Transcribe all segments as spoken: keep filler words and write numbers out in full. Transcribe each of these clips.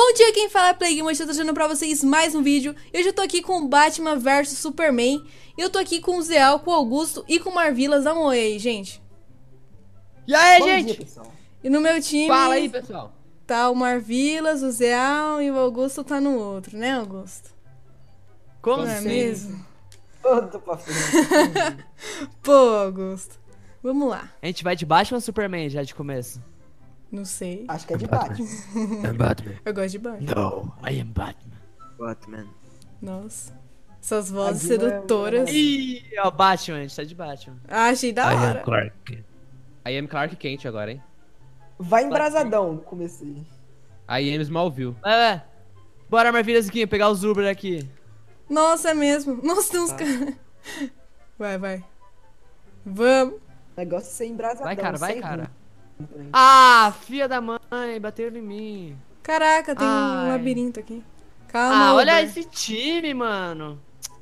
Bom dia, quem fala é Plague, eu tô trazendo pra vocês mais um vídeo. Eu já tô aqui com o Batman versus Superman. Eu tô aqui com o Zeal, com o Augusto e com o Marvilas. Dá um oi aí, gente. E aí, Bom gente? dia, pessoal. E no meu time Fala aí, pessoal. tá o Marvilas, o Zeal e o Augusto tá no outro, né, Augusto? Como Não é assim? mesmo? Todo pra frente. Pô, Augusto. Vamos lá. A gente vai de Batman ou Superman já de começo? Não sei. Acho que é de Batman. I'm Batman. Eu gosto de Batman. No, I am Batman. Batman. Nossa. Essas vozes Aqui não é- sedutoras. Ih, ó, Batman, a gente tá de Batman. Ah, achei da hora. Clark. I am Clark Kent agora, hein? Vai embrasadão, comecei. I am Smallville. Vai, vai. Bora, Marvilhas, aqui, pegar os Uber aqui. Nossa, é mesmo. Nossa, tem uns caras. Vai, vai. Vamos. O negócio é ser embrasadão. Vai, cara, vai, sem cara. rumo. Ah, filha da mãe, bateram em mim. Caraca, tem um Ai. labirinto aqui. Calma, Ah, olha Uber. esse time, mano.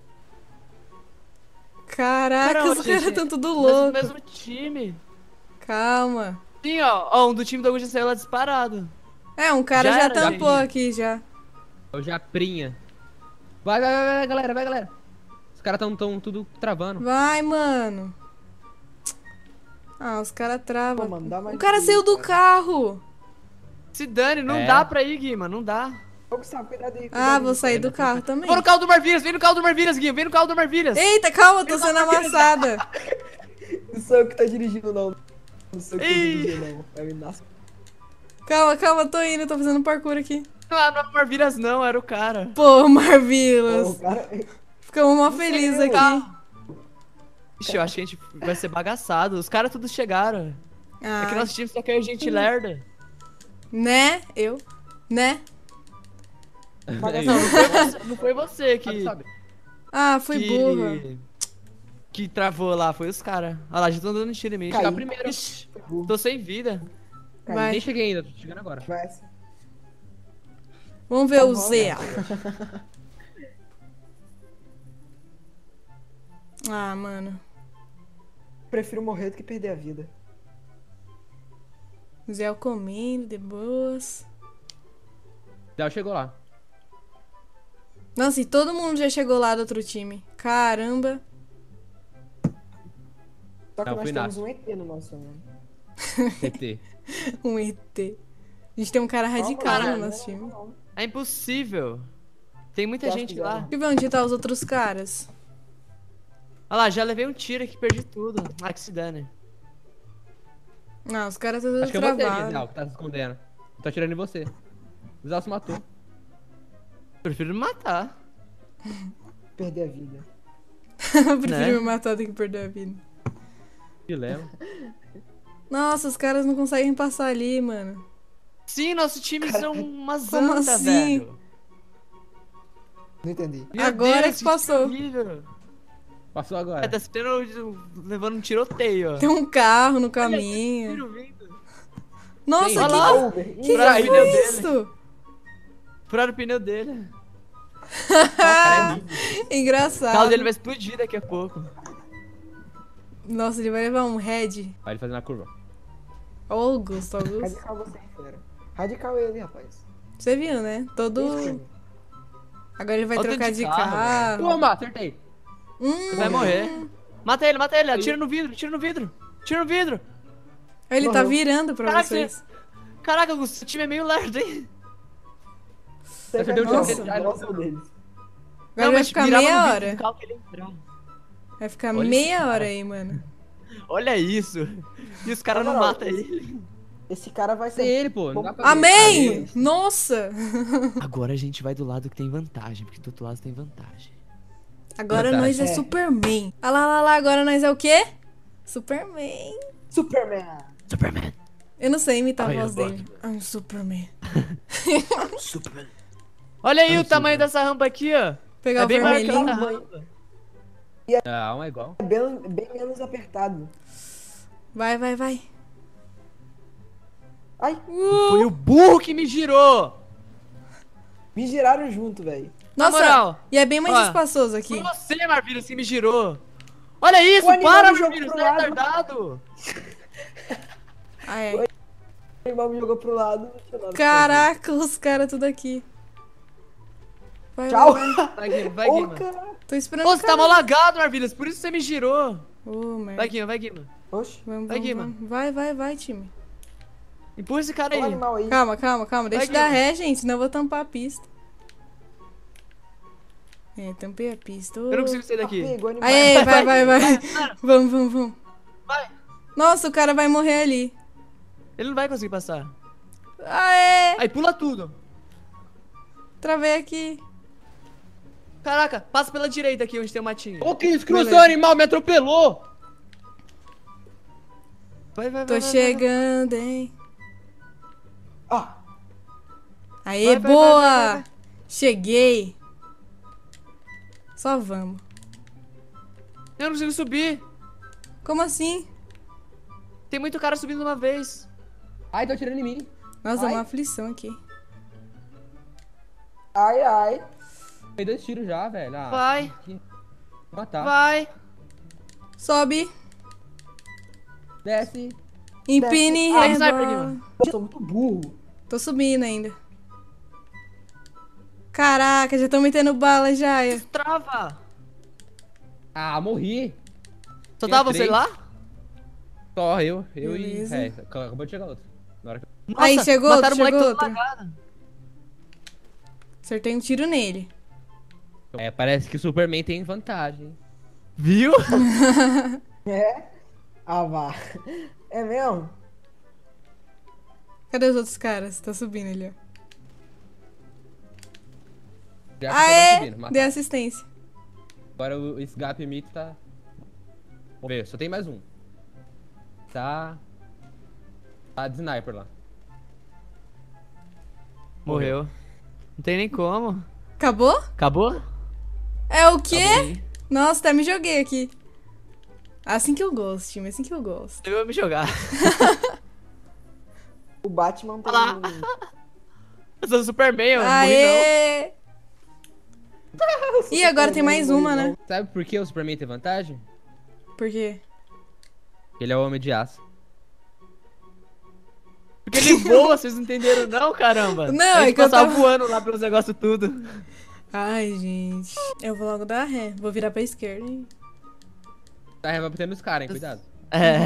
Caraca, Caramba, os caras gente, tão tudo Mesmo, louco. mesmo time. Calma. Sim, ó, ó, um do time do Augusto saiu lá disparado. É, um cara Já já, era, tampou já. aqui já. É o Japrinha. Vai, vai, vai, vai, galera, vai, galera. Os caras tão, tão tudo travando. Vai, mano. Ah, os caras travam. Pô, mano, dá mais O cara um, saiu do cara. carro. Se dane, não É. dá pra ir, Guima, não dá. Ô, Gustavo, cuidado aí. Ah, cuidado vou aí. sair do carro também. Vou no carro do Marvilhas, vem no carro do Marvilhas, Guima, vem no carro do Marvilhas. Eita, calma, tô sendo amassada. Não sou eu que tá dirigindo, não. Não sou eu que tô Ih. dirigindo, não. É o Inácio. Calma, calma, tô indo, tô fazendo parkour aqui. Não, não é o Marvilhas não, era o cara. Pô, Ô, Marvilas. cara... Ficamos mó felizes sei, aqui. Ixi, eu acho que a gente vai ser bagaçado, os caras todos chegaram. É que Ah, nosso time só quer gente lerda. né? Eu? Né? Bagaçado. Não, não foi você, não foi você que... Sabe? Ah, fui que... burra. Que travou lá, foi os caras. Olha lá, já estão dando tiro em mim. Caiu. Chegar primeiro. Ixi, tô sem vida. Vai. Nem cheguei ainda, tô chegando agora. Vai. Vamos ver o bom, Zé. Ah, mano. Prefiro morrer do que perder a vida. Zé comendo de boas. Já chegou lá. Nossa, e todo mundo já chegou lá do outro time. Caramba. Só que Não, nós fui temos Inácio. um E T no nosso nome. T T. Um E T. A gente tem um cara radical Calma, no não, nosso time. não, não. É impossível. Tem muita Eu acho gente que lá. já. Deixa eu ver onde tá os outros caras. Olha lá, já levei um tiro aqui, perdi tudo. Ah, que se dane. Ah, os caras estão tudo Acho que é você, travados. Gisel, que tá se escondendo. Eu tô atirando em você. O Gisel se matou. Prefiro me matar. Perder a vida. Eu prefiro Né? me matar do que perder a vida. Dilema. Nossa, os caras não conseguem passar ali, mano. Sim, nosso time são umas Como antas, assim? velho. Não entendi. Meu Agora Deus, que passou. horrível. Passou É, agora. tá sendo levando um tiroteio, ó. Tem um carro no Olha, caminho. tiro vindo. Nossa, Tem. que, Olha lá. Uber. que, Ih, que Furaram o foi pneu dele. isso? Furaram o pneu dele. Ah, O engraçado. carro dele vai explodir daqui a pouco. Nossa, ele vai levar um head. Vai ele fazendo a curva. Ó, Augusto, Augusto. Radical você, fera. Radical ele, rapaz. Você viu, né? Todo. Esse, Agora ele vai Olha o trocar tanto de de carro, carro. Toma, acertei. Hum, Vai morrer. Mata ele, mata ele. Atira no vidro, tira no vidro. Tira no vidro. ele tá Morreu. virando pra Caraca, vocês. Caraca, Augusto, esse time é meio lerdo, hein? Você perdeu o Nossa. tiro dele, já Nossa, deles. Agora vai ficar mirava no meia vidro hora. do carro que ele entrar. Vai ficar Olha esse meia cara. hora aí, mano. Olha isso. E os caras Na não moral, matam ele. Esse cara vai Tem ser... ele, pô. Não dá pra ver. Amém! Nossa! Agora a gente vai do lado que tem vantagem, porque do outro lado tem vantagem. Agora Verdade. nós é, É. Superman. Ah lá, lá, lá, agora nós é o quê? Superman. Superman. Superman. Eu não sei imitar a Ai, voz eu dele. I'm Superman. Superman. Olha aí o tamanho dessa rampa aqui, ó. Pegar É o bem maior que vermelhinho. essa rampa. Não, é igual. É bem, bem menos apertado. Vai, vai, vai. Ai, Foi o burro que me girou. me giraram junto, velho. Na Nossa, moral, e é bem mais ó, espaçoso aqui. Foi você, Marvilhos, que me girou. Olha isso, O animal para, me jogou Marvilhos, pro tá lado. retardado. Ah, é. O animal me jogou pro lado. Não tinha nada pra Caraca, os caras tudo aqui. Vai, fazer. Tchau. vai, vai. Vai, Guima, vai, Ô, Guima. caralho. Tô esperando Pô, o você tá mal lagado, Marvilhas, por isso você me girou. Ô, merda. Vai, Guima, vai, Guima. Oxe, Vamos, Vai, vamos, Guima. vamos. Vai, vai, vai, time. Empurra esse cara olha o aí. animal aí. Calma, calma, calma. Deixa eu Vai, dar Guima. ré, gente, senão eu vou tampar a pista. É, tampei a pista. Ô. Eu não consigo sair daqui. Ah, pegou o animal. Aê, vai, vai, vai, vai. Vamos, vamos, vamos. Vai. Nossa, o cara vai morrer ali. Ele não vai conseguir passar. Aê! Aí, pula tudo. Travei aqui. Caraca, passa pela direita aqui, onde tem o matinho. Ô, que isso, cruzou, Beleza. animal, me atropelou. Vai, vai, vai. Tô vai, vai, chegando, hein? Ah, Aê, Vai, vai, boa! vai, vai, vai. Cheguei. Só vamos. Eu não consigo subir. Como assim? Tem muito cara subindo de uma vez. Ai, tô atirando em mim. Nossa, Ai. uma aflição aqui. ai, ai. Dei dois tiros já, velho. Ah, Vai. que- Matar. Vai. Sobe. Desce. Empine e Desce. Ah, sniper, rebola. Guima. Eu sou muito burro. Tô subindo ainda. Caraca, já estão metendo bala já. é. Trava. Ah, morri. Só Tinha tava você três. lá? Só eu, eu Beleza. e... É, acabou de chegar outro. Na hora que... Nossa, Aí, chegou outro, mataram o moleque chegou todo outro. lagado. Acertei um tiro nele. É, parece que o Superman tem vantagem. Viu? É? Ah, vá. É mesmo? Cadê os outros caras? Tá subindo ali, ó. Já que eu tô Aê! subindo, matar. Dei assistência. Agora o Sgap Mito tá... Vamos ver, só tem mais um. Tá... Tá de sniper lá. Morreu. Não tem nem como. Acabou? Acabou? É o quê? Acabou aí. Nossa, até me joguei aqui. Assim que eu gosto, time. Assim que eu gosto. Eu vou me jogar. O Batman tem... Olha lá. Eu sou o Superman, eu não morri Aê! Ih, agora tem mais uma, Superman, né? Sabe por que o Superman tem vantagem? Por quê? Porque ele é o Homem de Aço. não. Porque ele voa, vocês não entenderam não, caramba. Não, A é gente que eu passava tava- voando lá pelos negócios tudo. Ai, gente. Eu vou logo dar ré. Vou virar pra esquerda. hein? Tá rebatendo os caras, hein? Cuidado. É.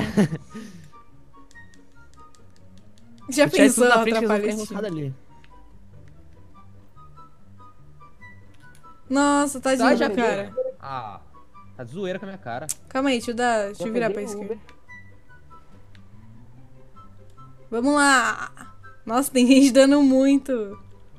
Já Se tivesse tudo pensou na frente, eles vão atrapalhar ficar esse enroscados time? ali. Nossa, tadinho Tá, do já cara. Ah, tá de zoeira com a minha cara. Calma aí, deixa eu dar. Deixa eu Já virar pra peguei o esquerda. Vamos lá! Nossa, tem gente dando muito.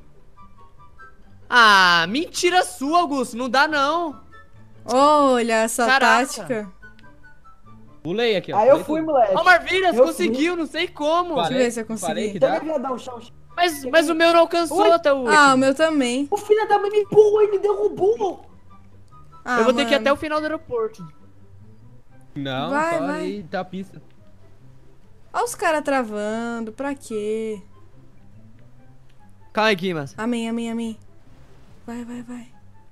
Ah, mentira sua, Augusto. Não dá não. Olha essa Caraca. tática. Pulei aqui, ó. Aí eu pulei fui, tudo. moleque. Ó, Marvilhas, Eu conseguiu, não sei como. Deixa eu Falei- ver se eu consegui. falei que Chega, dá. viadão, chão. Mas, mas o meu não alcançou Ui. até o Ah, o último. meu também. O filho da mãe me empurrou e me derrubou. Ah, Eu vou ter que ir mano. até o final do aeroporto. Não, Vai, só vai. aí da pista. Olha os caras travando. Pra quê? Calma aí, Guimas. Amém, amém, amém. Vai, vai, vai.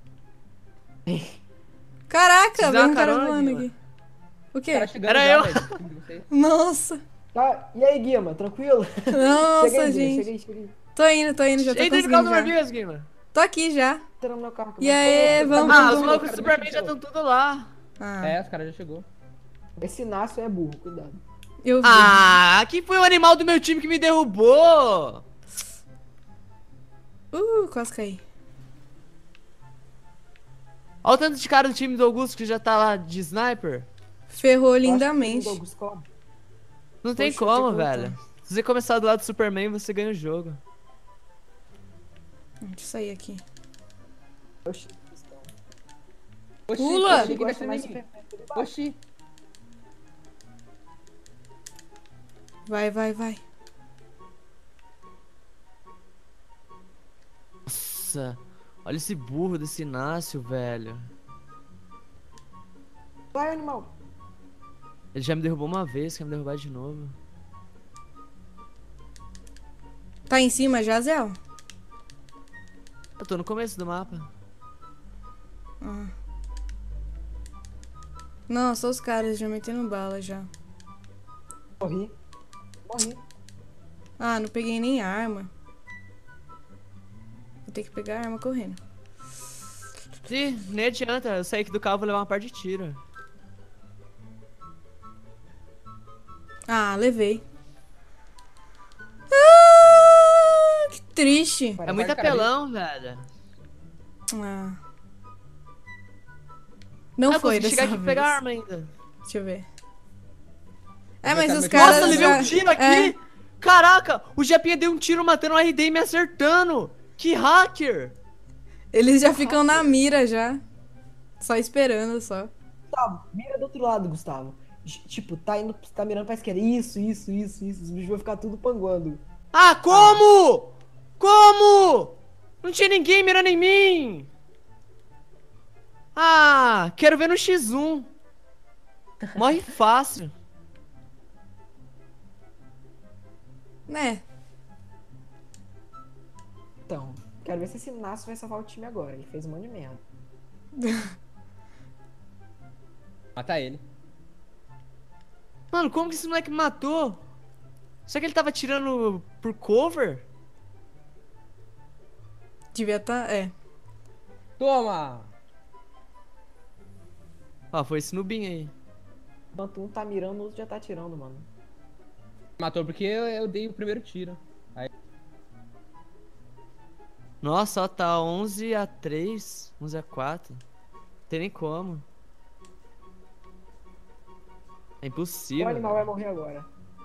Caraca, Te dá veio um uma cara carona, voando Guima. aqui. O quê? Cara chegando Era já, eu. velho. Não sei. Nossa. Tá, e aí, Guima, tranquilo? Nossa, chega aí, Guima, gente. chega aí, chega aí. Tô indo, tô indo, já tô Entrei no carro conseguindo do já. Marvilhas, Guima. Tô aqui já. Entra no meu carro. E aí, vamos, Ah, vamos, os vamos. malucos do Superman já estão tudo lá. Ah, É, os caras já chegou. Esse Nácio é burro, cuidado. eu vi. Ah, quem foi o animal do meu time que me derrubou? Uh, quase caí. Olha o tanto de cara do time do Augusto que já tá lá de sniper. Ferrou Eu acho que lindamente. o Augusto Cola. Não tem Poxa, como, tinha que velho. Se você começar do lado do Superman, você ganha o jogo. Deixa eu sair aqui. Oxi. Oxi, Pula! oxi, Ele que vai gosta ser mais mim. do Superman, ele bate. Oxi. Vai, vai, vai. Nossa, olha esse burro desse Inácio, velho. Vai, animal. Ele já me derrubou uma vez, quer me derrubar de novo. Tá em cima já, Zé? Eu tô no começo do mapa. Ah. Nossa, os caras já metendo bala já. Morri. Morri. Ah, não peguei nem arma. Vou ter que pegar a arma correndo. Ih, nem adianta. Eu saí aqui do carro e vou levar uma parte de tiro. Ah, levei. Ah, que triste. É muito apelão, velho. Ah. Não Ah, foi consegui dessa chegar aqui e vez. pegar a arma ainda. Deixa eu ver. É, Vai mas tá os muito- caras Nossa, levei já... um tiro aqui! É. Caraca, o Japinha deu um tiro matando o R D e me acertando! Que hacker! Eles já ficam na mira já. Só esperando, só. Gustavo, mira do outro lado, Gustavo. J- Tipo, tá indo, tá mirando pra esquerda. Isso, isso, isso, isso. Os bichos vão ficar tudo panguando. Ah, como? Como? Não tinha ninguém mirando em mim! Ah, quero ver no X um. Morre fácil. Né? Então, quero ver se esse Nasso vai salvar o time agora. Ele fez um monte de merda. Matar ele. Mano, como que esse moleque me matou? Será que ele tava tirando por cover? Devia tá... É. Toma! Ah, foi esse nubinho aí. Enquanto um tá mirando, o outro já tá atirando, mano. Matou porque eu, eu dei o primeiro tiro. Aí, Nossa, ó, tá onze a três, onze a quatro. Não tem nem como. É O impossível. animal vai velho. morrer agora.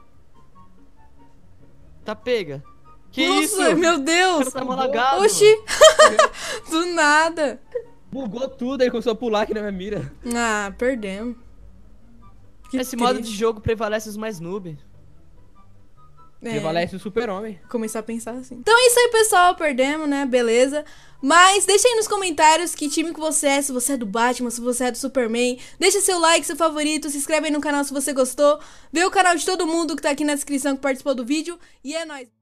Tá pega. Que Nossa, isso? meu O Deus! cara tá malagado. Oxi! Do nada! bugou tudo, aí começou a pular aqui na minha mira. Ah, perdemos. Que Esse modo de triste. jogo prevalece os mais noob. É, Prevalece o super-homem. começar a pensar assim. Então é isso aí, pessoal. Perdemos, né? Beleza. Mas deixa aí nos comentários que time que você é. Se você é do Batman, se você é do Superman. Deixa seu like, seu favorito. Se inscreve aí no canal se você gostou. Vê o canal de todo mundo que tá aqui na descrição que participou do vídeo. E é nóis.